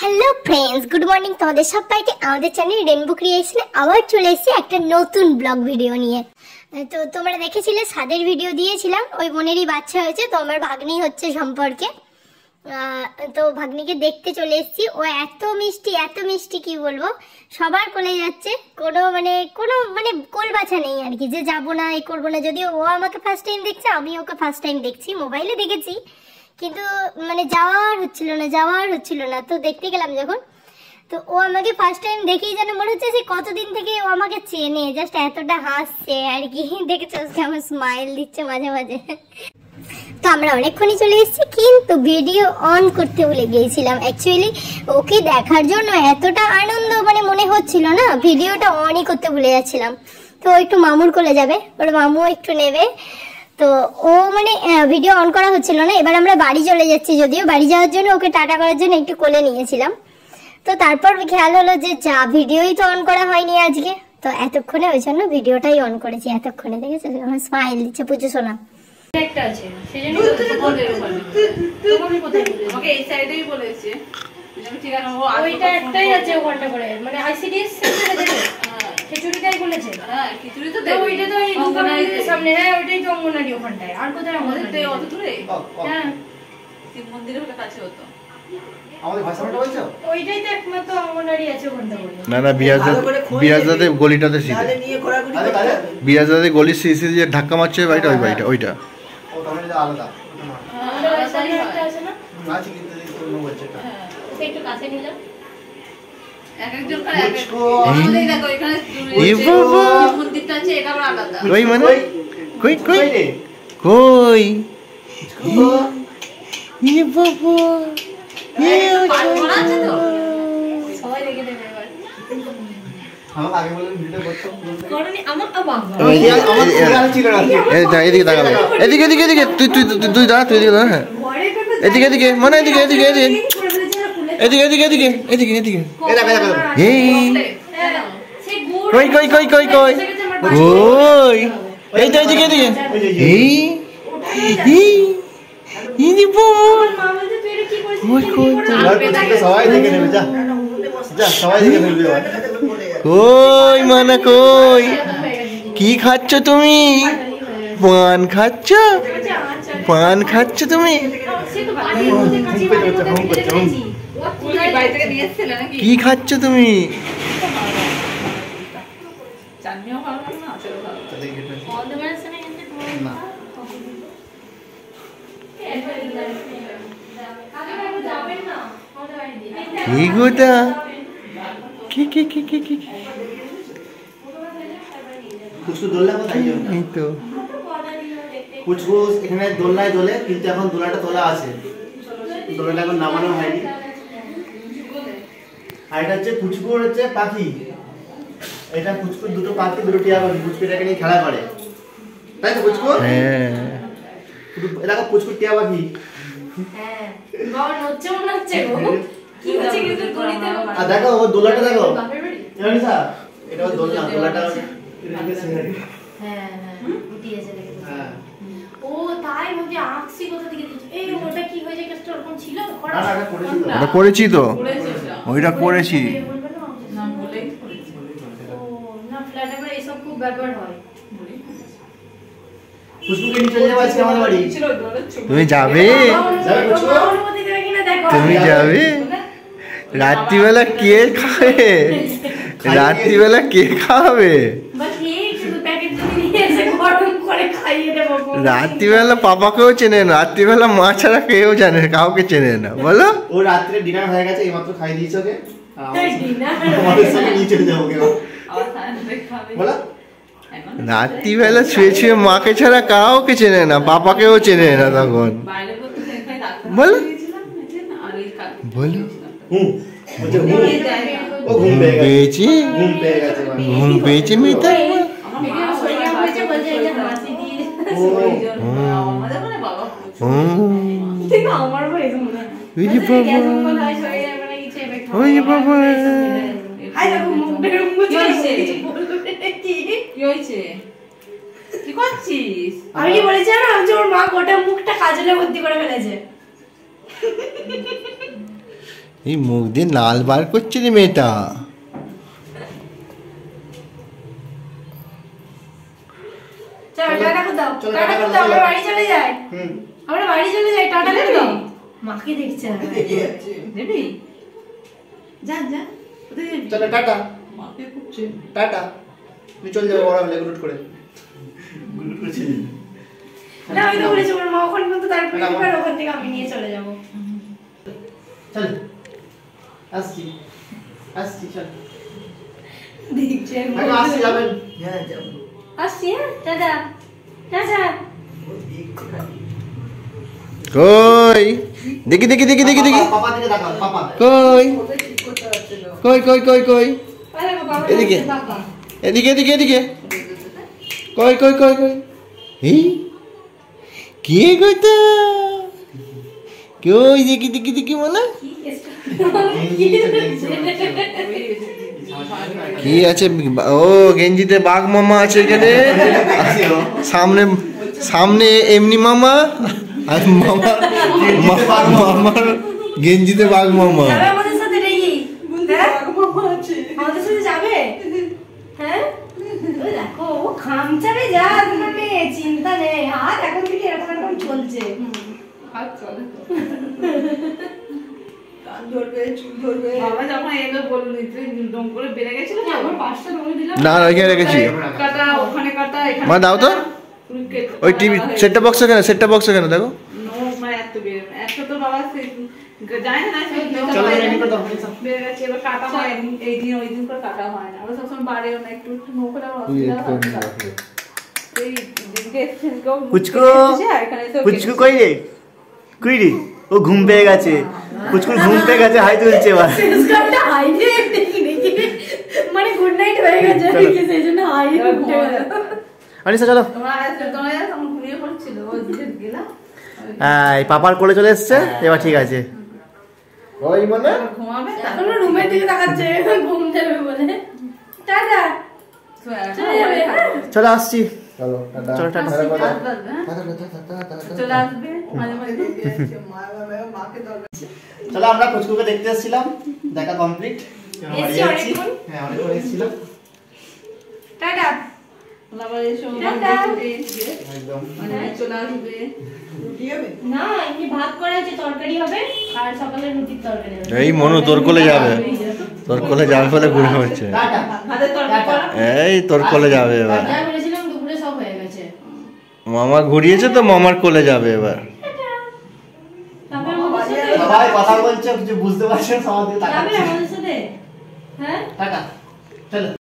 Hello friends, good morning তোমাদের সবাইকে। আমাদের চ্যানেল রেনবো ক্রিয়েশনে আবার চলে এসেছি একটা নতুন ব্লগ ভিডিও নিয়ে। তো তোমরা দেখেছিলে ছাদের ভিডিও দিয়েছিলাম, ওই বোনেরই বাচ্চা হয়েছে, তো আমার ভাগ্নি হচ্ছে সম্পর্কে। তো ভাগ্নিকে দেখতে চলে এসেছি। ও এত মিষ্টি কি বলবো, সবার কোলে যাচ্ছে, কোনো কোল বাছা নেই আর কি, যে যাবো না এই করবো না। যদিও ও আমাকে ফার্স্ট টাইম দেখছে, আমি ওকে ফার্স্ট টাইম দেখছি, মোবাইলে দেখেছি, কিন্তু যাওয়ার হচ্ছিল না। তো দেখতে গেলাম যখন, তো ও আমাকে ফার্স্ট টাইম দেখেই যেন মনে হচ্ছে যে কতদিন থেকে ও আমাকে চেনে, জাস্ট এতটা হাসছে আর কি। দেখেছো কেমন স্মাইল দিচ্ছে মাঝে মাঝে। তো আমরা অনেকক্ষণই চলে এসেছি, কিন্তু ভিডিও অন করতে ভুলে গিয়েছিলাম। অ্যাকচুয়ালি ওকে দেখার জন্য এতটা আনন্দ মনে হচ্ছিল না, ভিডিওটা অনই করতে ভুলে যাচ্ছিলাম। তো ও একটু মামুর কোলে যাবে, ওর মামু একটু নেবে, তো ও ভিডিও অন করা হচ্ছিল না। এবার আমরা বাড়ি চলে যাচ্ছি, যদিও বাড়ি যাওয়ার জন্য ওকে টাটা করার জন্য একটু কোলে নিয়েছিলাম। তো তারপর খেয়াল হলো যে যা ভিডিওই তো অন করা হয়নি আজকে, তো এতক্ষণে ওই জন্য ভিডিওটাই অন করেছি। এতক্ষণে দেখেছো আমার স্মাইল দিচ্ছে পুজো সোনা। একটা আছে সেজন্য বলে ওখানে তোমাকে কোথায় বলেছে, ওকে এই সাইডেই বলেছে। ঠিক আছে, ও ওইটা একটাই আছে ওখানটা করে, আইসিডিএস সেন্টারে দেবে। খিচুড়িটাই বলেছে। হ্যাঁ খিচুড়ি তো দেবে, ওইটা তো এই দোকানের সামনে। হ্যাঁ ওইটাই তো অঙ্গনারী ওখানটায়। আর কোথায় অঙ্গনারী? অত দূরে? হ্যাঁ শিব মন্দিরের ওটা কাছে হতো। আমাদের ভাষাটা বলছো ওইটাই তো একমাত্র অঙ্গনারী আছে ওখানটা বলে। না বিরাজদাদের গলিটাতে সিধে, তাহলে নিয়ে ঘোরাঘুরি করতে। বিরাজদাদের গলির সিধে যে ধাক্কা মারছে বাড়িটা, ওই বাড়িটা ওইটা। ও তাহলে এটা আলাদা। আমাদের বাড়ি একটা আছে না? আছে কিন্তু অন্য বলছে এটা। ওকে একটু কাছে নিলাম। একজন করে আমাদের দেখো এখানে মন্দিরটা আছে, এটা আলাদা। কই কই ই বাবা আছে তো সবাই রেখে দেবে। এবার আমাকে আগে বলে ভিডিও করতে করনি আমার বাবা আমার ছিল না। এদিকে তাকাবে, এদিকে তুই দাঁড়া, তুই এদিকে দাঁড়া। হ্যাঁ এদিকে মানে এদিকে এই এই তো এদিকে সবাই দেখে নেবে। কই মানা কই, কি খাচ্ছ তুমি? পান খাচ্ছ তুমি? কি খাচ্ছ তুমি? কি গোটা কি কুচকু দোলনা কোথায়? এই তো কুচকু এখানে দোলনায় দোলে, কিন্তু এখন দোলনাটা তোলা আছে, দোলনাটা এখন নামানো হয়নি। আর এটা হচ্ছে কুচকুর হচ্ছে পাখি, এটা কুচকুর দুটো পাখি, দুটো টিয়া পাখি, কুচকুটাকে নিয়ে খেলা করে, তাই তো কুচকু? হ্যাঁ এটা কুচকুর টিয়া পাখি। হ্যাঁ বাবা নচ্ছে মনে হচ্ছে গো, কি হচ্ছে কিন্তু দড়িতে। আর দেখো ও দোলনাটা দেখো, জানিস এটা দোলনাটা। হ্যাঁ উঠিয়েছে দেখো। হ্যাঁ ও তাই মধ্যে আঁকছি কোথা থেকে দিচ্ছি। এই ওটা কি হয়ে যায় কেসটা ওরকম ছিল? ওটা করেছি তো, ওইটা করেছি না বলেই করেছি। ও না ফ্ল্যাটে মানে এসব খুব ব্যাপার হয়। খুশবুকে নিয়ে চলে যাবো আজকে আমাদের বাড়ি। তুমি যাবে? তুমি যাবে? রাত্রিবেলা কে খাবে? রাত্রিবেলা কে খাবে? রাত্রিবেলা পাপাকেও চেনে না, রাত্রিবেলা মা ছাড়া কেউ জানে না, কাউকে চেনে না। বলো ও রাত্রে ডিনার হয়ে গেছে, এইমাত্র খাই দিয়েছে ওকে, আমাদের সঙ্গে নিয়ে চলে যাবো কেউ। বলো রাত্রিবেলা শুয়ে মাকে ছাড়া কাউকে চেনে না, পাপাকেও চেনে না তখন। বলো বলো ঘুম পেয়েছে মিতা। কি করছিস? আমি কি বলেছি না যে ওর মা গোটা মুখটা কাজলে ভর্তি করে ফেলেছে। এই মুখ দিয়ে লাল বার করছে রে মেয়েটা। চল টাটা করে দাও, টাটা করে দাও, আমরা বাড়ি চলে যাই। আমরা বাড়ি চলে যাই, টাটা করে দাও। মাকে দেখছে না, দেবি? যা যা, চলো টাটা। মাকে খুঁজছে। টাটা। তুমি চলে যাবে বড় হলে গুড করে। গুড করে চলে যাবে। না আমি তো বলেছি ওর মা ওখানে কিন্তু তারপরে এবার ওখান থেকে আমি নিয়ে চলে যাব। চল। আসছি। আসছি চল। দেখছে। আগে আসছি যাবেন। হ্যাঁ যাব। আসছি হ্যাঁ, টাটা। টাটা। কই দেখি দেখি দেখি দেখি দেখি পাপা দিকে তাকাও পাপা কই কই কই কই কই আরে বাবা এদিকে বাবা এদিকে এদিকে এদিকে কই কই কই কই এই কে কইতা কই দেখি দেখি দেখি মানে কি আছে ও গেঞ্জিতে বাঘ মামা আছে এখানে সামনে সামনে এমনি মামা আর মামা মামার গেঞ্জিতে বাঘ মামা যাবে আমাদের সাথে রে এই বাঘ মামা আছে আমাদের সাথে যাবে হ্যাঁ ওই দেখো ও খামচারে যা তোমার মেয়ে চিন্তা নেই আর এখন থেকে এরকম এরকম চলছে হাত চলে কান ধরবে চুল ধরবে বাবা যখন এলো বললি তুই দম করে বেড়ে গেছিল না আমার পাঁচটা দমে দিলাম না ওইখানে রেখেছি কাটা ওখানে কাটা এখানে মা দাও তো ওই টিভি সেটটা বক্স এখানে দেখো নো মা এত বেড়ে এত তো বাবা জানি না চলো রেডি করে দাও বেড়ে গেছে এবার কাটা হয় এই দিন ওই দিন করে কাটা হয় না আমরা সবসময় বাড়েও না একটু একটু নো করে অসুবিধা হয় এই দিনকে পুচকু পুচকু কই রে কই রে ও ঘুম পেয়ে গেছে পুচকুর ঘুম পেয়ে গেছে হাই তুলছে এবার সিস্টেমটা হাই রে দেখি দেখি মানে গুড নাইট হয়ে গেছে দেখি সেইজন্য হাই উঠে গেল আনিসা চলো তোমরা তখন ঘুমিয়ে পড়ছিল ওই দিকে গেলাম এই পাপার কোলে চলে এসেছে এবার ঠিক আছে ওই মানে ঘুমাবে তারপর রুমের দিকে তাকাচ্ছে ঘুম যাবে বলে টাটা চলে যাবে চলো আসছি চলো টাটা চলো টাটা চলে আসবে মাঝে মাঝে চলো আমরা পুচকুকে দেখতে এসেছিলাম দেখা কমপ্লিট এসছি অনেকক্ষণ হ্যাঁ অনেকক্ষণ এসেছিলাম টাটা আবার এসো একদম চলে আসবে রুটি হবে না এমনি ভাত করা আছে তরকারি হবে আর সকালে রুটির তরকারি হবে এই মনু তোর কোলে যাবে তোর কোলে যাবে বলে ঘুরে হচ্ছে টাটা ভাতের তরকারি করা এই তোর কোলে যাবে এবার যা বলেছিলাম দুপুরে সব হয়ে গেছে মামা ঘুরিয়েছে তো মামার কোলে যাবে এবার তারপর আমাদের সাথে সবাই কথা বলছে কিছু বুঝতে পারছেন সবাই যাবে তাকাচ্ছে আমাদের সাথে হ্যাঁ টাটা চলো